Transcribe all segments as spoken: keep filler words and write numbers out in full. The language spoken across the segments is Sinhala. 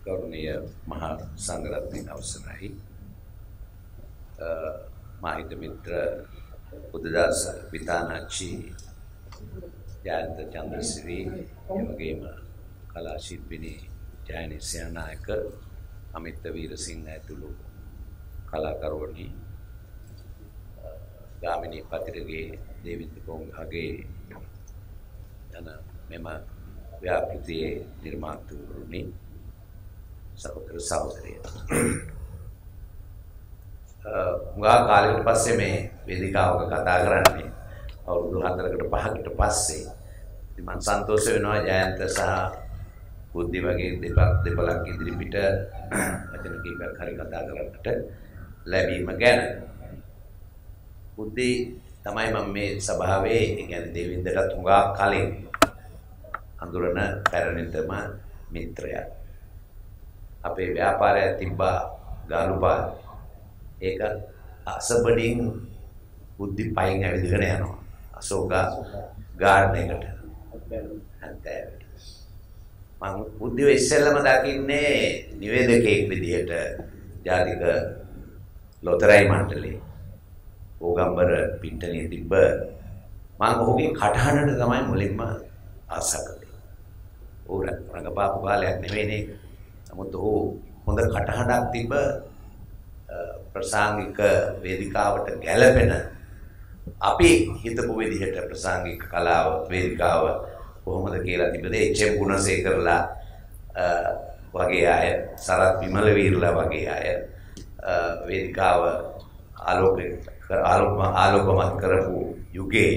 ගෞරවනීය මහා සංඝරත්නයේ අවසරයි මාහිත මිත්‍ර බුද්ධදාස විතානාච්චි ජයන්ත චන්ද්‍රසිරි එවැගේම කලා ශිල්පිනී ජයනි සේනානායක අමිත වීරසිංහ ඇතුළු කලාකරුවනි ගාමිණී පතිරගේ දේවින්ද පොංගහගේ යන මෙම ව්‍යාපෘතියේ නිර්මාතෘවරුනි සහෝදර සහෝදරිය උගා කාලෙකට පස්සේ මේ වේදිකාවක කතා කරන්නේ අවුරුදු හතරකට පහකට පස්සේ ඉතින් මම සන්තෝෂ වෙනවා ජයන්ත සහ බුද්ධි වගේ දෙපක් දෙපලක් ඉදිරිපිට වචන කීපයක් හරි කතා කරන්නට ලැබීම ගැන බුද්ධි තමයි මම මේ සභාවේ ඒ කියන්නේ දේවින්දට උගා කලින් අඳුරන පැරණිතම මිත්‍රයා අපේ ව්‍යාපාරය තිබ්බා ගාලුපාල ඒක අසබඩින් බුද්ධි පයින් ඇවිදගෙන යනවා අශෝක ගාඩන් එකට අන්තයට මම බුද්ධිව ඉස්සෙල්ලම දකින්නේ නිවේදකයෙක් විදිහට ජාතික ලොතරැයි මණ්ඩලයේ ඕගම්බර පින්ටනිය තිබ්බ මම ඔහුගේ කටහඬට තමයි මුලින්ම ආස කළේ ඕර රංගපාපු කාලයක් නෙවෙයිනේ නමුත් ඔහු හොඳ කටහඬක් තිබ්බ ප්‍රසංගික වේදිකාවට ගැළපෙන අපි හිතපු විදිහට ප්‍රසංගික කලාව වේදිකාව කොහොමද කියලා තිබෙන්නේ එච්.එම්. ගුණසේකරලා වගේ අය සරත් විමල වීරලා වගේ අය වේදිකාව ආලෝක ආලෝකමත් කරපු යුගයේ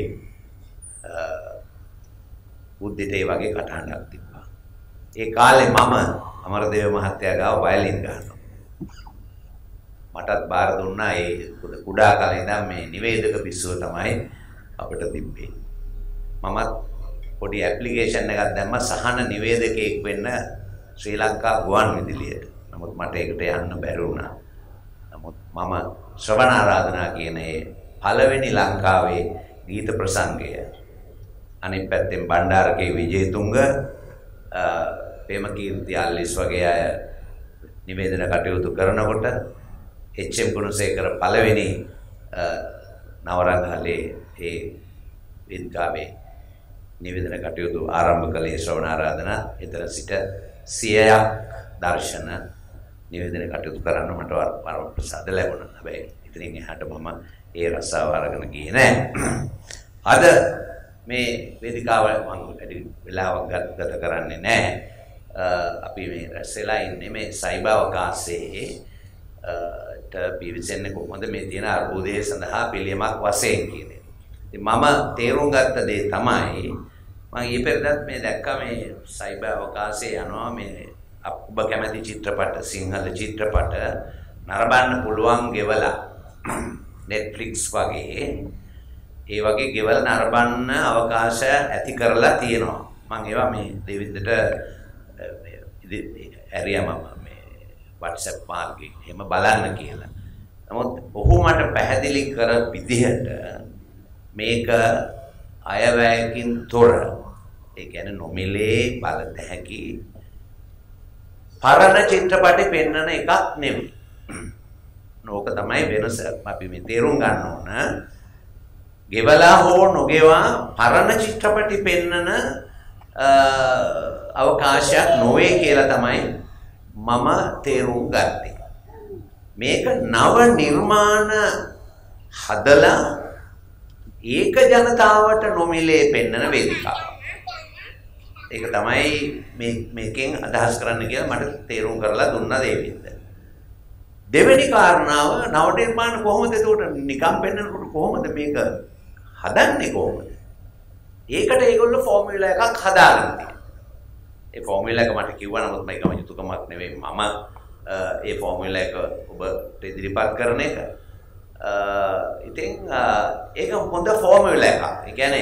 බුද්ධිට ඒ වගේ කටහඬක් තිබ්බා. ඒ කාලේ මම අමරදේව මහත්තයා ගාව වයලින් ගන්නවා. මටත් බාර දුන්නා ඒ කුඩා කාලේ ඉඳන් මේ නිවේදක පිස්සුව තමයි අපිට තිබ්බේ. මමත් පොඩි ඇප්ලිකේෂන් එකක් දැම්ම සහන නිවේදකයෙක් වෙන්න ශ්‍රී ලංකා ගුවන් විදුලියට. නමුත් මට ඒකට යන්න බැරි වුණා. නමුත් මම ශ්‍රවණ ආරාධනා කියන ඒ පළවෙනි ලංකාවේ ගීත ප්‍රසංගය අනිත් පැත්තෙන් බණ්ඩාරකේ විජේතුංග ප්‍රේමකීර්ති අල්ලිස් වගේ අය නිවේදන කටයුතු කරනකොට එච්.එම්. ගුණසේකර පළවෙනි නවරංගහලේ ඒ වේදිකාවේ නිවේදන කටයුතු ආරම්භ කළේ ශ්‍රවණ ආරාධනා. එතන සිට සියයක් දර්ශන නිවේදන කටයුතු කරන්න මට පරම ප්‍රසාද ලැබුණා. හැබැයි ඉතින් එහාට මම ඒ රසාව අරගෙන ගියේ නෑ. අද මේ වේදිකාව මම වැඩි වෙලාවක් ගත කරන්නේ නෑ. අපි මේ රැස්ලා ඉන්නේ මේ සයිබාවකාශයේ ට පිවිසෙන්නේ කොහොමද මේ තියෙන අර්බුදය සඳහා පිළියමක් වශයෙන් කියන්නේ. ඉතින් මම තේරුම් ගත්ත දේ තමයි මම ඊපෙරදත් මේ දැක්කා මේ සයිබර් අවකාශයේ යනවා මේ ඔබ කැමති චිත්‍රපට සිංහල චිත්‍රපට නරඹන්න පුළුවන් ගෙවලා Netflix වගේ ඒ වගේ ගෙවල නරඹන්න අවකාශය ඇති කරලා තියෙනවා. මම ඒවා මේ දෙවිද්දට ඇරියා මම මේ WhatsApp මාර්ගයෙන් එහෙම බලන්න කියලා. නමුත් ඔහු මට පැහැදිලි කර විදිහට මේක අයවැයකින් තොර ඒ කියන්නේ නොමිලේ බලත හැකි පරණ චිත්‍රපටි පෙන්වන එකක් නෙමෙයි. නෝක තමයි වෙනස. අපි මේ තේරුම් ගන්න ඕන. ගෙවලා හෝ නොගෙවා පරණ චිත්‍රපටි පෙන්වන අවකාශයක් නොවේ කියලා තමයි මම තේරුම් ගත්තේ. මේක නව නිර්මාණ හදලා ඒක ජනතාවට නොමිලේ පෙන්වන වේදිකාවක්. ඒක තමයි මේ මේකෙන් අදහස් කරන්න කියලා මට තේරුම් කරලා දුන්නා දේවින්ද. දෙවෙනි කාරණාව නව නිර්මාණ කොහොමද ඒකට නිකම් පෙන්වනකොට කොහොමද මේක හදන්නේ කොහොමද? ඒකට ඒගොල්ලෝ ෆෝමියුලා එකක් හදාගෙන තියෙනවා. ඒ ෆෝමියුලා එක මට කිව්වා නමුත් මේක මම යුතුයකමක් නෙවෙයි. මම ඒ ෆෝමියුලා එක ඔබට ඉදිරිපත් කරන එක. ඉතින් ඒක හොඳ ෆෝමියුලා එකක්. ඒ කියන්නේ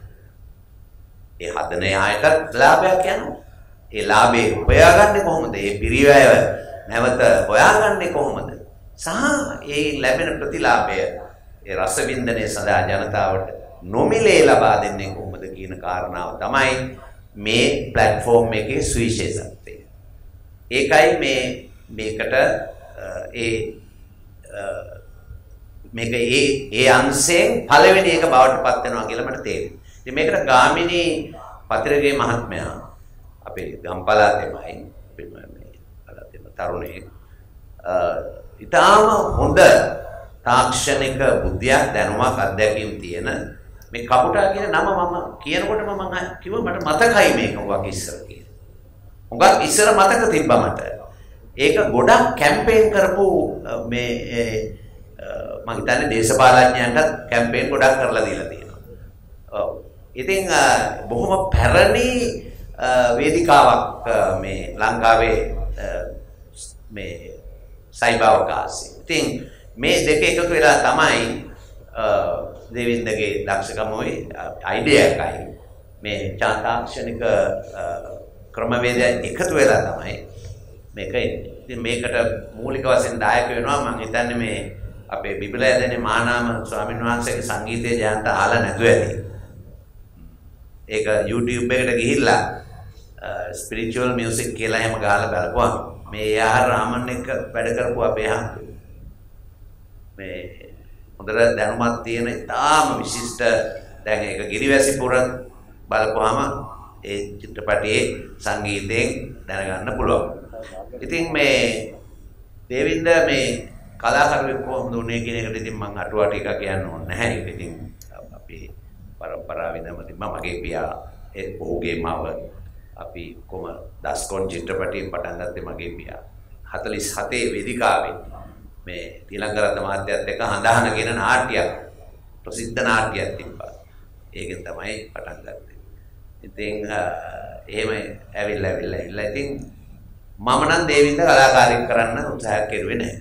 ඒ හදන ආයතත් ලාභයක් යනවා. ඒ ලාභේ හොයාගන්නේ කොහොමද? ඒ පිරිවැය නැවත හොයාගන්නේ කොහොමද? සහ ඒ ලැබෙන ප්‍රතිලාභය ඒ රස වින්දනයේ සදා ජනතාවට නොමිලේ ලබා දෙන්නේ කොහොමද කියන කාරණාව තමයි මේ platform එකේ සුවිශේෂත්වය. ඒකයි මේ මේකට ඒ මේක ඒ ඒ අංශයෙන් පළවෙනි එක බවට පත් වෙනවා කියලා මට තේරෙනවා. ඉතින් මේකට ගාමිණී පතිරගේ මහත්මයා අපේ ගම්පලාතේමයි මේ පළාතේම තරුණයෙක් ඊටාම හොඳ තාක්ෂණික බුද්ධියක් දැනුමක් අත්දැකීම් තියෙන මේ කපුටා කියන නම මම කියනකොටම මම කිව්වා මට මතකයි මේක උගක් ඉස්සර කියලා. උගක් ඉස්සර මතක තිබ්බා මට. ඒක ගොඩක් කැම්පේන් කරපු මේ මම හිතන්නේ දේශපාලඥයන්ට කැම්පේන් ගොඩක් කරලා දීලා තියෙනවා. ඔව්. ඉතින් බොහොම පැරණි වේදිකාවක් මේ ලංකාවේ මේ සයිබාවකාශය. ඉතින් මේ දෙක එකතු වෙලා තමයි දේවින්දගේ දක්ෂකමයි අයිඩියා එකයි මේ තාක්ෂණික ක්‍රමවේදය එකතු වෙලා තමයි මේක එන්නේ. ඉතින් මේකට මූලික වශයෙන් දායක වෙනවා මම හිතන්නේ මේ අපේ බිබිලයදෙනේ මානාම ස්වාමීන් වහන්සේගේ සංගීතය ජයන්ත අහලා නැතුව ඇති. ඒක YouTube එකට ගිහිල්ලා ස්පිරිචුවල් මියුසික් කියලා එහෙම ගහලා බලපුවා. මේ යාහර් රාමන් එක්ක වැඩ කරපු අපේ හම්බු. මේ හොඳට දැනුමක් තියෙන ඉතාම විශිෂ්ට දැන් ඒක ගිරිවැසිපුර බලපුවාම ඒ චිත්‍රපටයේ සංගීතයෙන් දැනගන්න පුළුවන්. ඉතින් මේ දේවින්ද මේ කලාකරුවෙක් කොහොමද උනේ කියන එකට ඉතින් මම අටුවා ටික කියන්න ඕනේ නැහැ. ඒක ඉතින් අපි පරම්පරාවෙන්ම තිබ්බ මගේ පියා ඒ ඔහුගේ මව අපි කොම දස්කොන් චිත්‍රපටයෙන් පටන් ගත්තේ මගේ පියා. හතළිස් හතේ වේදිකාවේ මේ තිලංගරත්න මහත්තයත් එක්ක හඳහන කියන නාට්‍යයක් ප්‍රසිද්ධ නාට්‍යයක් තිබ්බා. ඒකෙන් තමයි පටන් ගත්තේ. ඉතින් එහෙම ඇවිල්ලා ඇවිල්ලා ඇවිල්ලා ඉතින් මම නම් දේවින්ද කලාකාරීක කරන්න උත්සාහ කෙරුවේ නැහැ.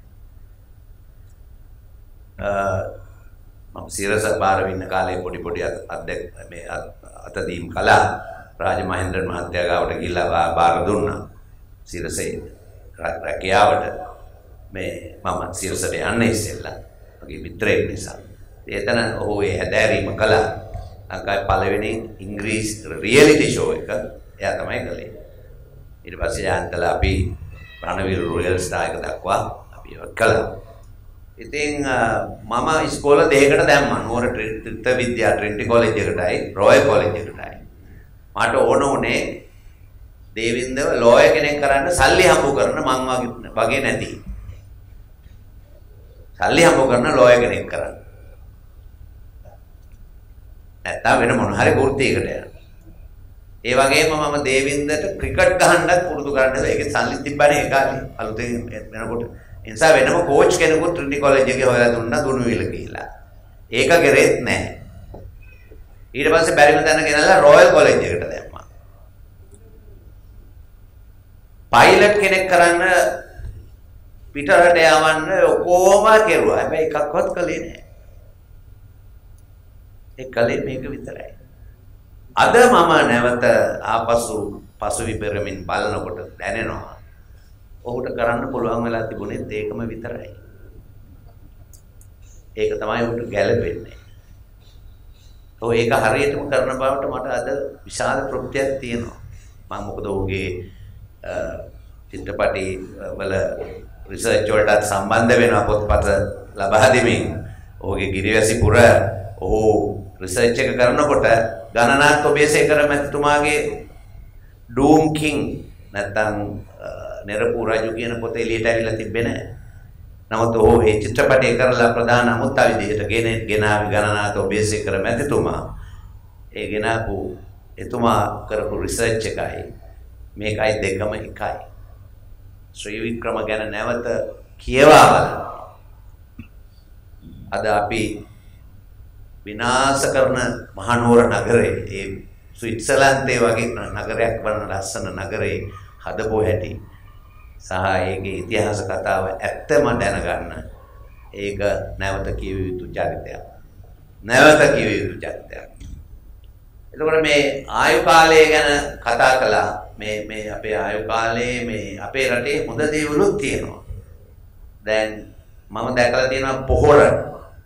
මම සිරස බාර වෙන්න කාලේ පොඩි පොඩි අත්දැක මේ අතදීම් කළා. රාජමහේන්ද්‍රන් මහත්තයා ගාවට ගිහිල්ලා බාර දුන්නා. සිරසේ රැකියාවට මේ මම සිරසට යන්නේ ඉස්සෙල්ලා මගේ මිත්‍රයෙක් නිසා. එතන ඔහු ඒ හැදෑරීම කළා. ලංකාවේ පළවෙනි ඉංග්‍රීසි රියැලිටි ෂෝ එක එයා තමයි කළේ. ඊට පස්සේ යාන්තලා අපි රණවීර රොයල් ස්ටාර් එක දක්වා අපි ඒක කළා. ඉතින් මම ඉස්කෝල දෙකකට දැම්මා. නුවර ත්‍රිත්ව විද්‍යා ට්‍රිනිටි කොලෙජ් එකටයි රොයල් කොලෙජ් එකටයි. මට ඕන උනේ දේවින්දව ලෝයර් කෙනෙක් කරන්න සල්ලි හම්බ කරන මං වගේ නැති. සල්ලි හම්බ කරන ලෝයර් කෙනෙක් කරන්න. නැත්නම් වෙන මොන හරි වෘත්තියකට යන්න. ඒ වගේම මම දේවින්දට ක්‍රිකට් ගහන්නත් පුරුදු කරන්න ඒකේ සල්ලි තිබ්බනේ ඒ කාලේ අලුතෙන් වෙනකොට. ඒ නිසා වෙනම කෝච් කෙනෙකුත් ට්‍රිනිටි කොලෙජ් එකේ හොයලා දුන්නා දුනුවිල කියලා. ඒක කරෙත් නැහැ. ඊට පස්සේ බැරිම තැන ගෙනල්ලා රොයල් කොලෙජ් එකට දැම්මා. පයිලට් කෙනෙක් කරන්න පිටරට යවන්න ඔක්කොම කෙරුවා. හැබැයි එකක්වත් කළේ නැහැ. ඒ කලේ මේක විතරයි. අද මම නැවත ආපසු පසු විපරමින් බලනකොට දැනෙනවා. ඔහුට කරන්න පුළුවන් වෙලා තිබුණේ ඒකම විතරයි. ඒක තමයි ඔහුට ගැළපෙන්නේ. ඔව් ඒක හරියටම කරන බවට මට අද විශාල තෘප්තියක් තියෙනවා. මම මොකද ඔහුගේ චිත්‍රපටි වල රිසර්ච් වලට සම්බන්ධ වෙනවා පොත්පත් ලබා දෙමින්. ඔහුගේ ගිරිවැසිපුර ඔහු රිසර්ච් එක කරනකොට ගණනාත් ඔබේසේකර මැතිතුමාගේ ඩූම් කිං නැත්නම් නෙරපු රජු කියන පොත එළියට ඇවිල්ලා තිබ්බේ නැහැ. නමුත් ඔහු ඒ චිත්‍රපටය කරලා ප්‍රධාන අමුත්තා විදිහට ගෙන ගෙනාවි ගණනාත් ඔබේසේකර මැතිතුමා. ඒ ගෙනාපු එතුමා කරපු රිසර්ච් එකයි මේකයි දෙකම එකයි. ශ්‍රී වික්‍රම ගැන නැවත කියවා බලන්න. අද අපි විනාශ කරන මහනුවර නගරේ ඒ ස්විට්සර්ලන්තේ වගේ නගරයක් වන ලස්සන නගරේ හදපු හැටි සහ ඒකේ ඉතිහාස කතාව ඇත්තම දැනගන්න ඒක නැවත කියවිය යුතු චරිතයක්. නැවත කියවිය යුතු චරිතයක්. එතකොට මේ ආයු කාලය ගැන කතා කළා. මේ මේ අපේ ආයු කාලේ මේ අපේ රටේ හොඳ දේවලුත් තියෙනවා. දැන් මම දැකලා තියෙනවා පොහොර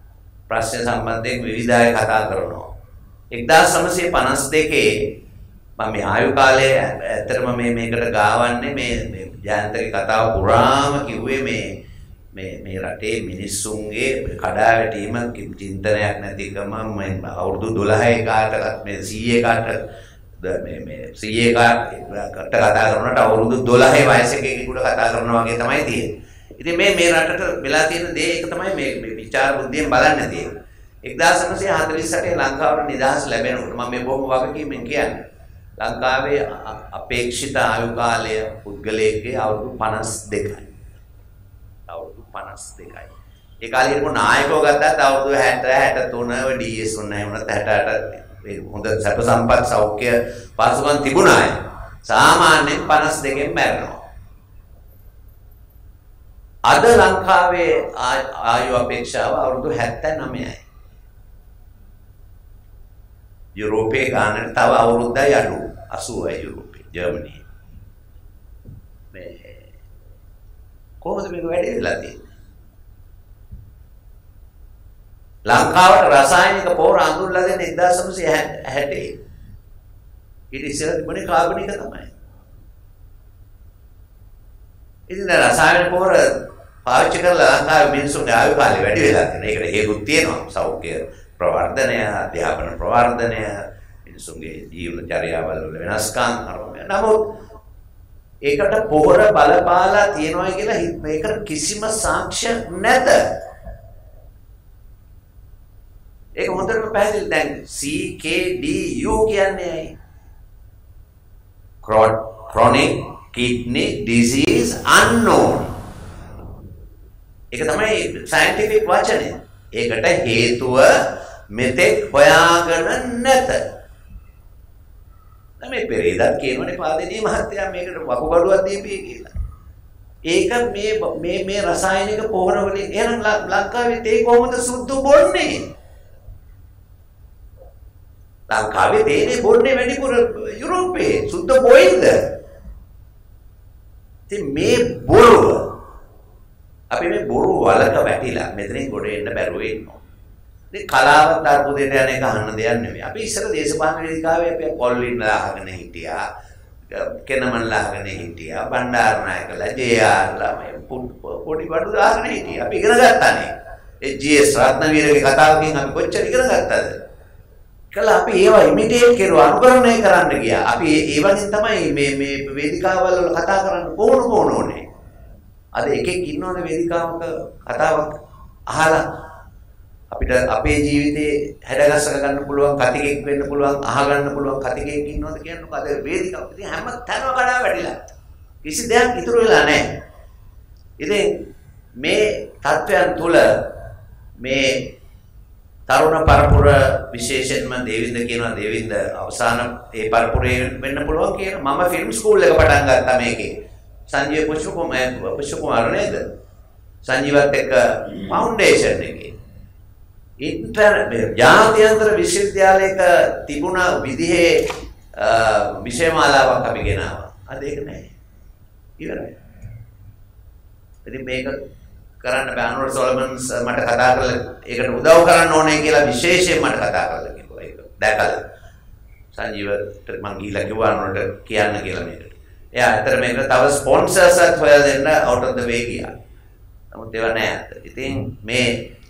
ප්‍රශ්න සම්බන්ධයෙන් විවිධ අය කතා කරනවා. එක්දාස් නවසිය පනස් දෙකේ මම මේ ආයු කාලේ ඇත්තටම මේ මේකට ගාවන්නේ මේ මේ ජයන්තගේ කතාව පුරාම කිව්වේ මේ මේ මේ රටේ මිනිස්සුන්ගේ කඩා වැටීම චින්තනයක් නැතිකම මම අවුරුදු දොළහේ කාටවත් මේ සීයේ කාට මේ මේ සීයේ කාට කතා කරනකොට අවුරුදු දොළහේ වයසක කෙනෙකුට කතා කරනවා වගේ තමයි තියෙන්නේ. ඉතින් මේ මේ රටට වෙලා තියෙන දේ ඒක තමයි මේ මේ විචාර බුද්ධියෙන් බලන්න තියෙන්නේ. එක්දාස් නවසිය හතළිස් අටේ ලංකාවට නිදහස් ලැබෙනකොට මම මේ බොහොම වගකීමෙන් කියන්නේ ලංකාවේ අපේක්ෂිත ආයු කාලය පුද්ගලයෙක්ගේ අවුරුදු පනස් දෙකයි. අවුරුදු පනස් දෙකයි. ඒ කාලේ හිටපු නායකව ගත්තත් අවුරුදු හැට හැට තුන ඩී එස් උන්නේ වුණත් හැට අට හොඳ සැප සම්පත් සෞඛ්‍ය පසුබිම් තිබුණා. සාමාන්‍යයෙන් පනස් දෙකෙන් මැරෙනවා. අද ලංකාවේ ආයු අපේක්ෂාව අවුරුදු හැත්තෑ නවයයි. යුරෝපයේ ගානට තව අවුරුද්දයි අඩු. අසූවයි යුරෝපේ ජර්මනියේ. මේ කොහොමද මේක වැඩි වෙලා තියෙන්නේ? ලංකාවට රසායනික පොහොර අඳුල්ලා දෙන්නේ එක්දාස් නවසිය හැටේ. ඊට ඉස්සෙල්ලා තිබුණේ කාබනික තමයි. ඉතින් රසායනික පොහොර පාවිච්චි කරලා ලංකාවේ මිනිස්සුන්ගේ ආයු කාලය වැඩි වෙලා තියෙනවා. ඒකට හේතුත් තියෙනවා. සෞඛ්‍ය ප්‍රවර්ධනය, අධ්‍යාපන ප්‍රවර්ධනය, මිනිසුන්ගේ ජීවනචර්යාවල් වල වෙනස්කම් කරනවා. නමුත් ඒකට පොහොර බලපාලා තියෙනවා කියලා මේකට කිසිම සාක්ෂි නැත. ඒක හොඳටම පැහැදිලි. දැන් සී කේ ඩී යූ කියන්නේ ඇයි? chronic kidney disease unknown. ඒක තමයි scientific වචනය. ඒකට හේතුව මෙතෙක් හොයාගෙන නැත. මේ පෙරේදත් කියනවනේ පාදිනී මහත්තයා මේකට වකුගඩුවක් දීපේ කියලා. ඒක මේ මේ මේ රසායනික පොහොර වලින් එහෙනම් ලංකාවේ තේ කොහොමද සුද්ධ බොන්නේ? ලංකාවේ තේනේ බොන්නේ වැඩිපුර යුරෝපයේ සුද්ධ බොයිද? ඉතින් මේ බොරුව අපි මේ බොරු වලක වැටිලා මෙතනින් ගොඩ එන්න බැරුව ඉන්නවා. ඉතින් කලාවත් අර්බුදයට යන එක අහන්න දෙයක් නෙමෙයි. අපි ඉස්සර දේශපාලන වේදිකාවේ අපි කොල්වින් ලාගෙන හිටියා. කෙනමන් ලාගෙන හිටියා. බණ්ඩාරනායකලා ජේ ආර්ලා මේ පොඩි බඩු දාගෙන හිටියා. අපි ඉගෙන ගත්තානේ. ඒ ජී එස් රත්නවීරගේ කතාවකින් අපි කොච්චර ඉගෙන ගත්තද? කළා අපි ඒවා ඉමිටේට් කරුවා අනුකරණය කරන්න ගියා. අපි ඒ වගේ තමයි මේ මේ වේදිකාවල් වල කතා කරන්න කොහොම කොහොම ඕනේ. අද එකෙක් ඉන්නවනේ වේදිකාවක කතාවක් අහලා අපිට අපේ ජීවිතේ හැඩගස්ස ගන්න පුළුවන් කතිකෙක් වෙන්න පුළුවන් අහගන්න පුළුවන් කතිකෙක් ඉන්නවද කියන්නකො අද වේදිකාව ඉතින් හැම තැනම කඩා වැටිලා කිසි දෙයක් ඉතුරු වෙලා නැහැ. ඉතින් මේ තත්වයන් තුල මේ තරුණ පරපුර විශේෂයෙන්ම දේවින්ද කියනවා දේවින්ද අවසාන ඒ පරපුරේ වෙන්න පුළුවන් කියන මම ෆිල්ම් ස්කූල් එක පටන් ගත්තා මේකේ. සංජීව පුෂ්පකුමාර පුෂ්පකුමාර නේද? සංජීවත් එක්ක ෆවුන්ඩේෂන් එකේ. ඉන්ටර් ජාත්‍යන්තර විශ්වවිද්‍යාලයක තිබුණ විදිහේ විෂයමාලාවක් අපි ගෙනාවා. අද ඒක නැහැ. ඉවරයි. ඉතින් මේක කරන්න බෑ. අනුර සොලමන්ස් මට කතා කරලා ඒකට උදව් කරන්න ඕනේ කියලා විශේෂයෙන් මට කතා කරලා කිව්වා ඒක. දැකලා සංජීවට මං ගිහිල්ලා කිව්වා අනුරට කියන්න කියලා මේකට. එයා අතර මේකට තව ස්පොන්සර්ස්ත් හොයලා දෙන්න out of the way ගියා. නමුත් ඒවා නෑ. ඉතින් මේ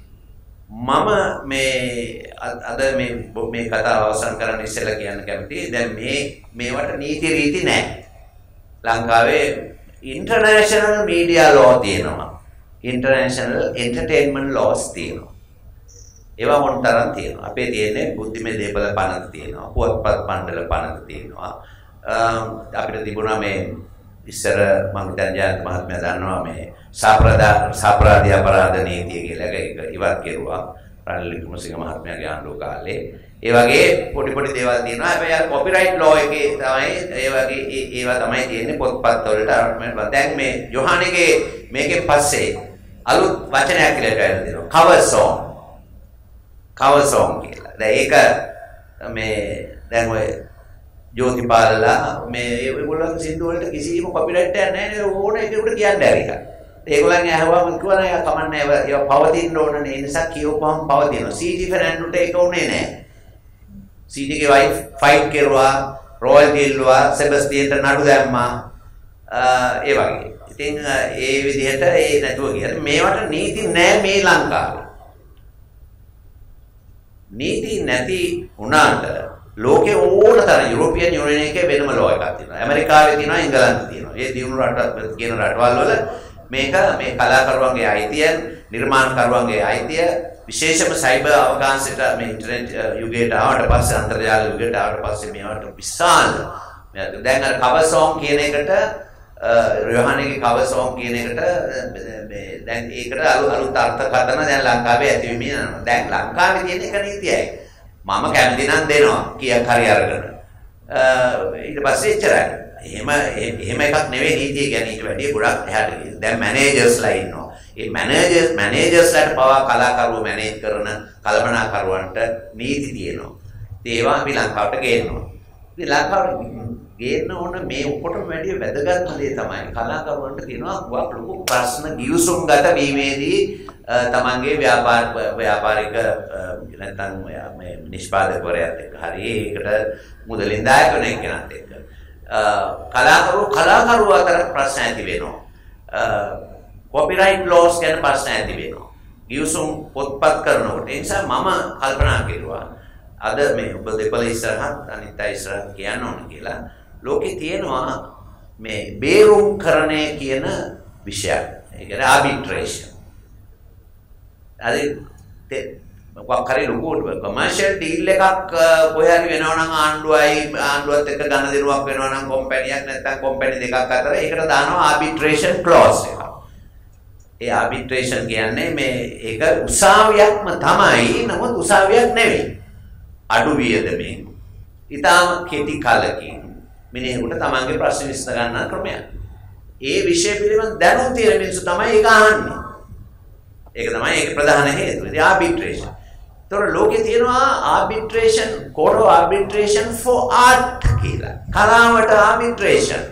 මම මේ අද මේ මේ කතාව අවසන් කරන්න ඉස්සෙල්ලා කියන්න කැමතියි. දැන් මේ මේවට නීති රීති නෑ. ලංකාවේ ඉන්ටර්නැෂනල් මීඩියා ලෝ තියෙනවා. ඉන්ටර්නැෂනල් එන්ටර්ටේන්මන්ට් ලෝස් තියෙනවා. ඒවා මොනතරම් තියෙනවා. අපේ තියෙන්නේ බුද්ධිමය දේපල පනත තියෙනවා. පුවත්පත් මණ්ඩල පනත තියෙනවා. අපිට තිබුණා මේ ඉස්සර මම හිතන්නේ ජයන්ත මහත්මයා දන්නවා මේ සාප්‍රදා සාප්‍රාදී අපරාධ නීතිය කියලා එක ඉවත් කෙරුවා රනිල් වික්‍රමසිංහ මහත්මයාගේ ආණ්ඩුව කාලේ. ඒ වගේ පොඩි පොඩි දේවල් තියෙනවා. හැබැයි අර කොපිරයිට් ලෝ එකේ තමයි ඒ වගේ ඒවා තමයි තියෙන්නේ පොත්පත් වලට. දැන් මේ යොහානගේ මේකෙන් පස්සේ අලුත් වචනයක් කියලා ගන්න දෙනවා. cover song. cover song කියලා. දැන් ඒක මේ දැන් ඔය ජෝතිපාලලා මේ ඒගොල්ලන්ගේ සින්දු වලට කිසිම කොපිරයිට් එකක් නැහැ නේද? ඕන එකකට කියන්න ඇරික. ඒගොල්ලන්ගේ අහුවම කිව්වා නෑ කමන්නේ ඒවා පවතින්න ඕනනේ. ඒ නිසා කියවපුවම පවතිනවා. සීඩී ෆර්නැන්ඩෝට ඒක උනේ නැහැ. සීඩීගේ වයිෆ් ෆයිට් කරුවා රොයල්ටි ඉල්ලුවා සෙබස්තියන්ට නඩු දැම්මා ඒ වගේ. ඉතින් ඒ විදිහට ඒ නැතුව ගියා. මේවට නීති නැහැ මේ ලංකාවේ. නීති නැති වුණාට ලෝකේ ඕනතරම් යුරෝපියන් යුනියන් එකේ වෙනම ලෝ එකක් තියෙනවා. ඇමරිකාවේ තියෙනවා, ඉංගලන්තේ තියෙනවා. මේ දියුණු රට කියන රටවල් වල මේක මේ කලාකරුවන්ගේ අයිතිය, නිර්මාණකරුවන්ගේ අයිතිය විශේෂම සයිබර් අවකාශයට මේ ඉන්ටර්නෙට් යුගයට ආවට පස්සේ අන්තර්ජාල යුගයට ආවට පස්සේ මේවට විශාල දැන් අර කවර් සෝං කියන එකට රෝහණගේ කවර් සෝං කියන එකට මේ දැන් ඒකට අලුත් අලුත් අර්ථකථන දැන් ලංකාවේ ඇති වෙමින් යනවා. දැන් ලංකාවේ තියෙන එක නීතියයි. මම කැමති නම් දෙනවා කීයක් හරි අරගෙන. ඊට පස්සේ එච්චරයි. එහෙම එහෙම එකක් නෙවෙයි නීතිය කියන්නේ ඊට වැඩිය ගොඩක් එහාට ගිහින්. දැන් මැනේජර්ස්ලා ඉන්නවා. ඒ මැනේජර්ස් මැනේජර්ස්ලාට පවා කලාකරුවෝ මැනේජ් කරන කල්පනාකරුවන්ට නීති තියෙනවා. ඉතින් ඒවා අපි ලංකාවට ගේනවා. ඉතින් ලංකාවට ගේන්න ඕන මේ ඔක්කොටම වැඩිය වැදගත්ම දේ තමයි කලාකරුවන්ට තියෙනවා ගොඩක් ලොකු ප්‍රශ්න ගිවිසුම්ගත වීමේදී තමන්ගේ ව්‍යාපාර ව්‍යාපාරික නැත්නම් මේ නිෂ්පාදකවරයාත් එක්ක හරි ඒකට මුදලින් දායක වෙන කෙනෙක් එක්ක කලාකරුවෝ කලාකරුවෝ අතර ප්‍රශ්න ඇති වෙනවා. කොපිරයිට් ලෝස් ගැන ප්‍රශ්න ඇති වෙනවා. ගිවිසුම් පොත්පත් කරනකොට ඒ නිසා මම කල්පනා කෙරුවා අද මේ ඔබ දෙපළ ඉස්සරහත් අනිත් අය ඉස්සරහත් කියන්න ඕන කියලා ලෝකේ තියෙනවා මේ බේරුම්කරණය කියන විෂයක්. ඒ කියන්නේ ආබිට්‍රේෂන්. අද මොකක් හරි ලොකු කමර්ෂල් ඩීල් එකක් කොහේ හරි වෙනවා නම් ආණ්ඩුවයි ආණ්ඩුවත් එක්ක ගන්න දෙනුවක් වෙනවා නම් කම්පැනියක් නැත්නම් කම්පැනි දෙකක් අතර ඒකට දානවා ආබිට්‍රේෂන් ක්ලෝස් එකක්. ඒ ආබිට්‍රේෂන් කියන්නේ මේ ඒක උසාවියක්ම තමයි නමුත් උසාවියක් නෙවෙයි. අඩු වියදමෙන් ඊටාම කෙටි කාලෙකින් මිනිහෙකුට තමන්ගේ ප්‍රශ්න විසඳ ගන්න ක්‍රමයක්. ඒ විෂය පිළිබඳ දැනුම් තියෙන මිනිස්සු තමයි ඒක අහන්නේ. ඒක තමයි ඒක ප්‍රධාන හේතුව. ඉතින් ආබිට්‍රේෂන්. ඒතොර ලෝකේ තියෙනවා ආබිට්‍රේෂන්, court of arbitration for art කියලා. කලාවට ආබිට්‍රේෂන්.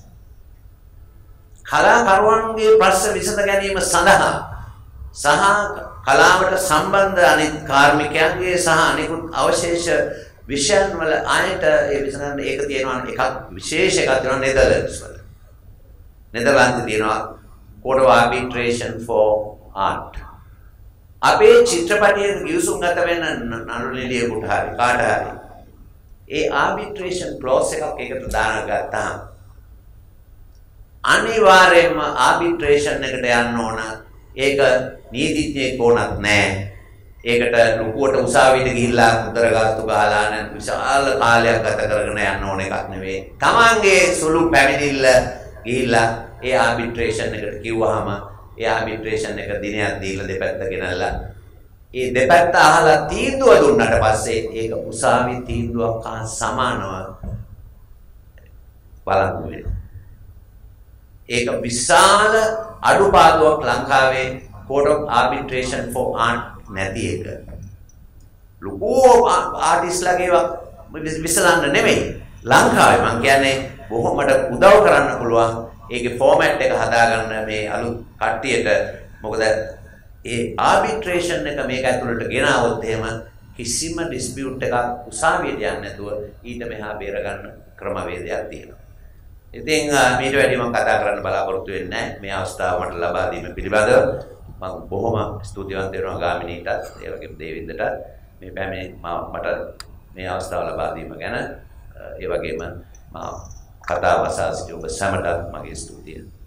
කලාකරුවන්ගේ ප්‍රශ්න විසඳ ගැනීම සඳහා සහ කලාවට සම්බන්ධ අනිත් කාර්මිකයන්ගේ සහ අනිකුත් අවශේෂ විෂයන් වල ආයත ඒ විසඳන්න ඒක තියෙනවා එකක් විශේෂ එකක් තියෙනවා නෙදර්ලන්ඩ්ස් වල. නෙදර්ලන්තේ තියෙනවා court of arbitration for art. අපේ චිත්‍රපටයේ ගිවිසුම් ගත වෙන නළුනිලියෙකුට හරි කාට හරි ඒ arbitration clause එකක් ඒකට දානගත්තාම අනිවාර්යයෙන්ම arbitration එකට යන්න ඕන. ඒක නීතිඥයෙක් ඕනත් නැහැ. ඒකට ලොකුවට උසාවියට ගිහිල්ලා උත්තර ගාස්තු ගහලා නැන් විශාල කාලයක් ගත කරගෙන යන්න ඕන එකක් නෙවෙයි. තමන්ගේ සුළු පැමිණිල්ල ගිහිල්ලා ඒ ආබිට්‍රේෂන් එකට කිව්වහම ඒ ආබිට්‍රේෂන් එක දිනයක් දීලා දෙපැත්ත ගෙනල්ලා ඒ දෙපැත්ත අහලා තීන්දුව දුන්නට පස්සේ ඒක උසාවි තීන්දුවක් හා සමානව බලන්න වෙනවා. ඒක විශාල අඩුපාඩුවක් ලංකාවේ court of arbitration for art නැති එක. ලොකු ආටිස්ලාගේ විසඳන්න නෙමෙයි. ලංකාවේ මම කියන්නේ බොහොමඩ උදව් කරන්න පුළුවන්. ඒකේ ෆෝමැට් එක හදාගන්න මේ අලුත් කට්ටියට. මොකද ඒ ආබිට්‍රේෂන් එක මේක ඇතුළට ගෙනාවොත් එහෙම කිසිම ඩිස්පියුට් එකක් උසාවියට යන්නේ නැතුව ඊට මෙහා බේර ගන්න ක්‍රමවේදයක් තියෙනවා. ඉතින් මීට වැඩි මම කතා කරන්න බලාපොරොත්තු වෙන්නේ නැහැ. මේ අවස්ථාව මට ලබා දීම පිළිබඳව මම බොහොම ස්තුතිවන්ත වෙනවා ගාමිණීටත් ඒ වගේම දේවින්දටත් මේ පැමිණි මට මේ අවස්ථාව ලබා දීම ගැන ඒ වගේම මම කතාව අසා සිටි ඔබ සැමටත් මගේ ස්තුතිය.